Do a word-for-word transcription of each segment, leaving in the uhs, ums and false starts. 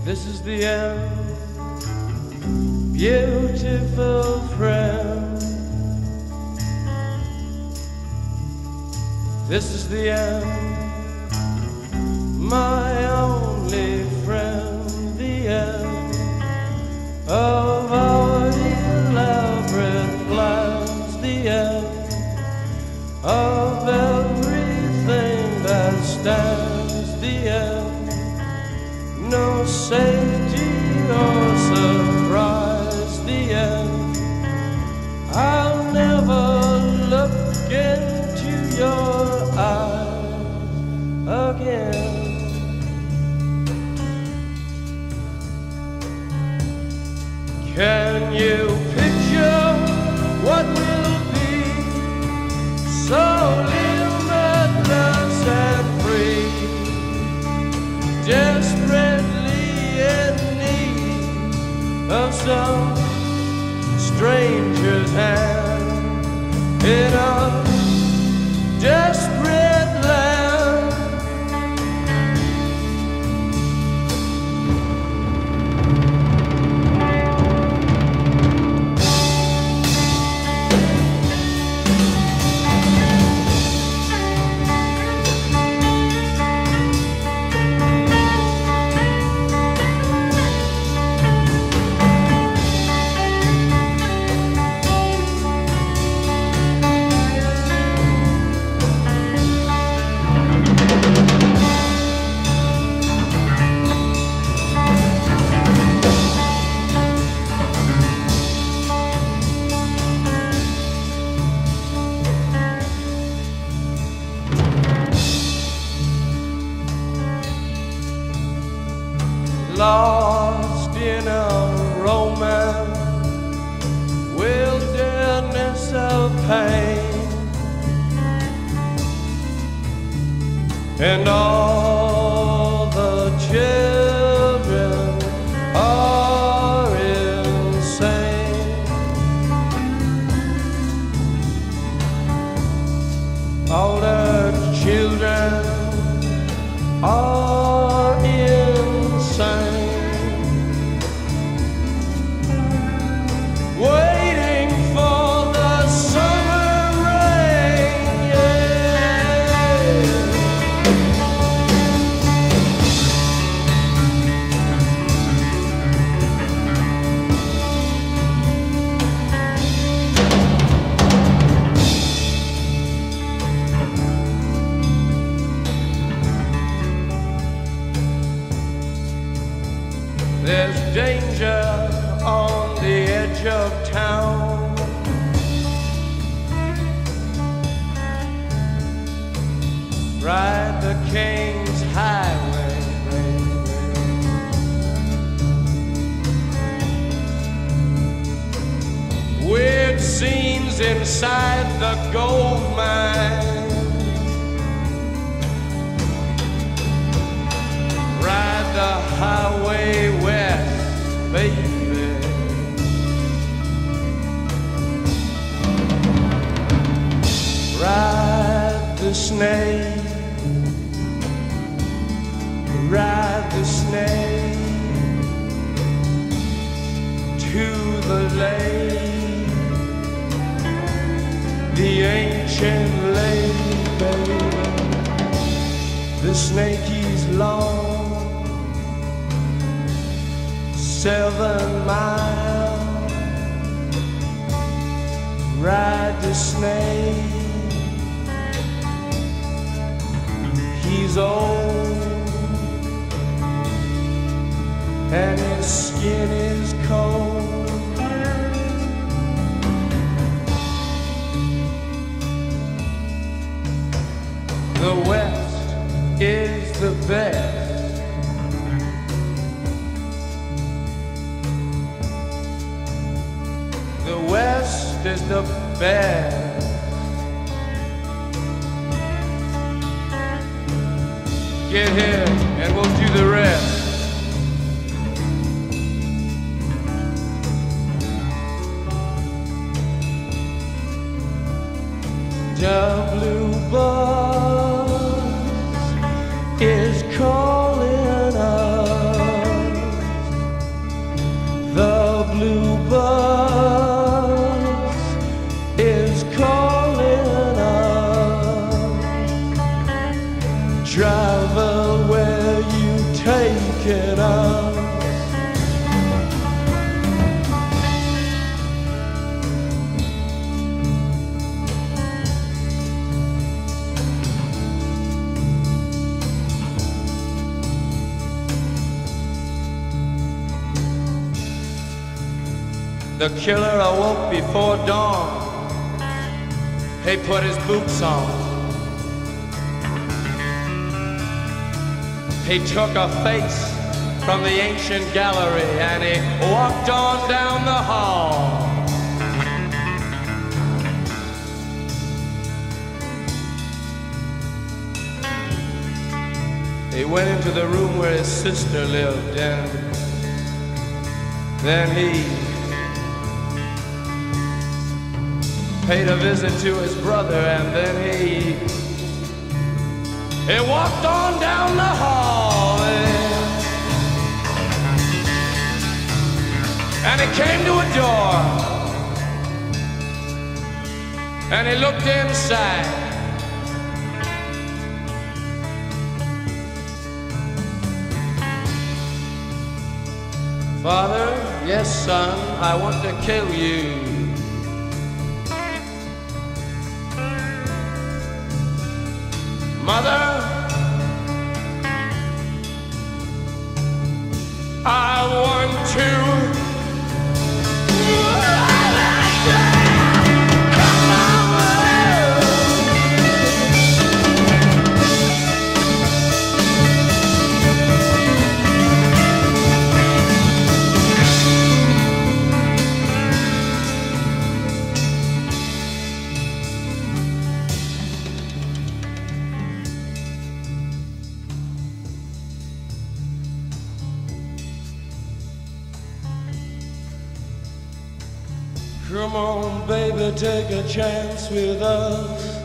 This is the end, beautiful friend. This is the end, my only friend. The end of our elaborate plans. The end of everything that stands. The end, no safety or surprise. The end, I'll never look into your eyes again. Can you picture what will be so limitless and free? Desperately in need of some stranger's hand in a desperate land. Lost in a romance, wilderness of pain, and all the children are insane. All the children are insane. Waiting for the summer rain, yeah. There's danger on the edge of town. Ride the King's Highway, baby. Weird scenes inside the gold mine. Ride the highway west, baby. Ride the snake, ride the snake to the lake, the ancient lake, baby. The snake is long, seven miles. Ride the snake. He's old and his skin is cold. The West is the best. The West is the best. Get here and we'll do the rest. The blue bus is calling us. The killer awoke before dawn. He put his boots on. He took a face from the ancient gallery and he walked on down the hall. He went into the room where his sister lived, and then he paid a visit to his brother, and then he he walked on down the hall, and, and he came to a door, and he looked inside. Father, yes, son, I want to kill you. Mother, I want to. Come on, baby, take a chance with us.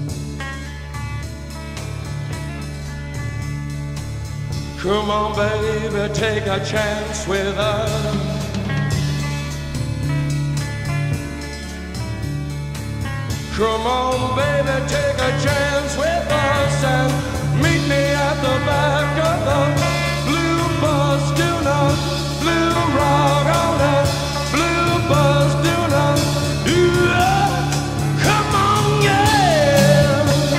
Come on, baby, take a chance with us. Come on, baby, take a chance with us and meet me at the back of the blue bus. Do not blue rock on that blue bus. Do not, yeah, come on, yeah.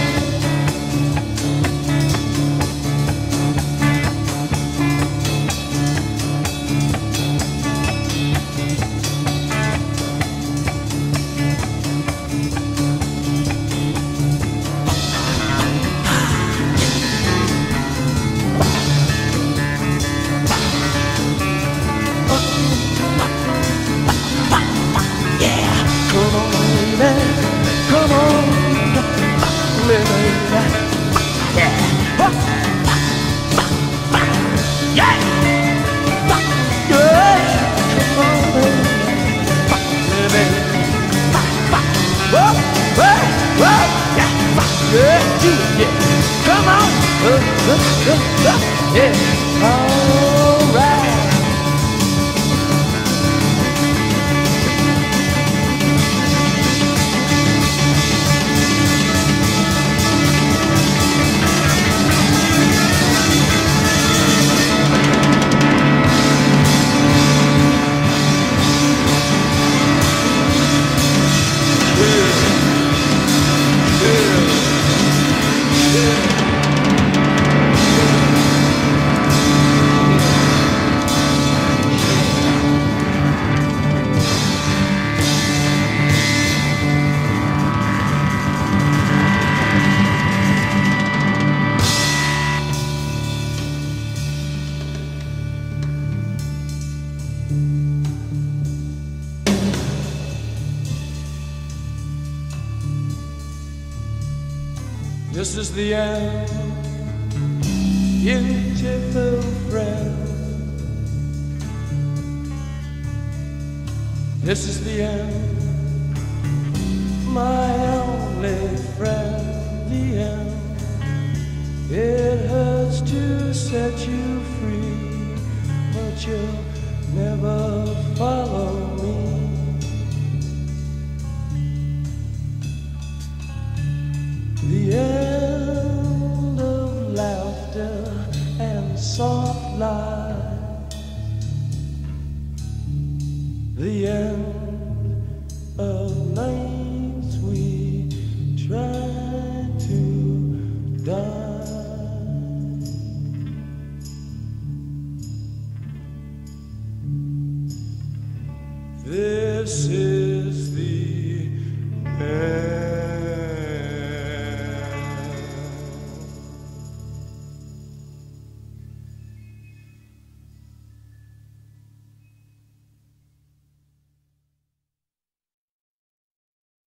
This is the end, beautiful friend. This is the end, my only friend. The end. It hurts to set you free, but you'll never follow me. The end of laughter and soft lies. The end of nights we try to die. This this is